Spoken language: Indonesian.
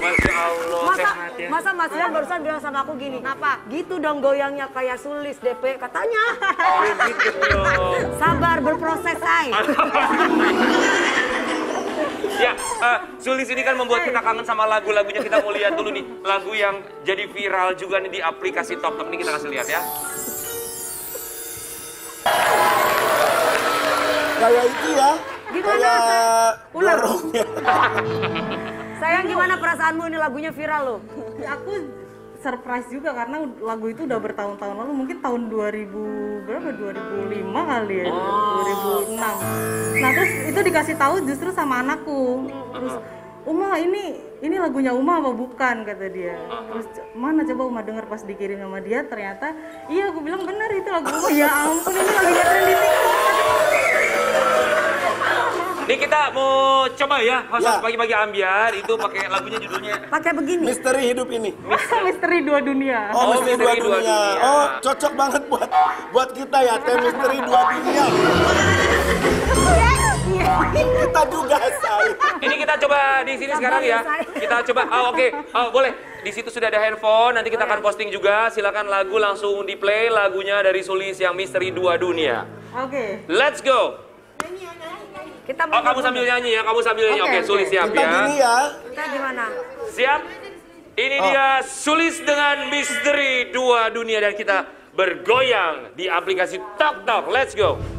Masya Allah, sehat ya. Masa Mas Ian barusan bilang sama aku gini, apa? Gitu dong goyangnya kayak Sulis DP katanya. Oh gitu dong. Sabar berproses, say. Ya, Sulis ini kan membuat kita kangen sama lagu-lagunya. Kita mau lihat dulu nih, lagu yang jadi viral juga nih di aplikasi TokTok. Ini kita kasih lihat ya. Kayak itu ya. Gimana? Kayak Ular. dorongnya. Sayang gimana perasaanmu ini lagunya viral loh? Aku surprise juga karena lagu itu udah bertahun-tahun lalu, mungkin tahun 2000 berapa 2005 kali ya, 2006. Nah terus itu dikasih tahu justru sama anakku. Terus Uma ini lagunya Uma apa bukan, kata dia. Terus mana coba Uma denger, pas dikirim sama dia ternyata iya, aku bilang benar itu lagu Uma. Ya ampun, ini lagunya trending TikTok. Ini kita mau coba ya, Ya. pagi-pagi ambiar itu pakai lagunya judulnya. Pakai begini. Misteri hidup ini. Misteri Dua Dunia. Oh, Oh, misteri Misteri dua Dua dunia. Dunia. Oh, cocok banget buat kita ya, Teh Misteri Dua Dunia. Kita juga, say. Ini kita coba di sini sekarang ya. Kita coba. Oh oke. Oh boleh. Di situ sudah ada handphone. Nanti kita akan posting juga. Silakan lagu langsung di play, lagunya dari Sulis yang Misteri Dua Dunia. Oke. Let's go. Kita Oh kamu sambil nyanyi ya. Kamu sambil nyanyi. Oke, Oke. Sulis siap Kita ya. gini ya. Kita gimana? Siap. Ini dia Sulis dengan Misteri Dua Dunia dan kita bergoyang di aplikasi TokTok. Let's go.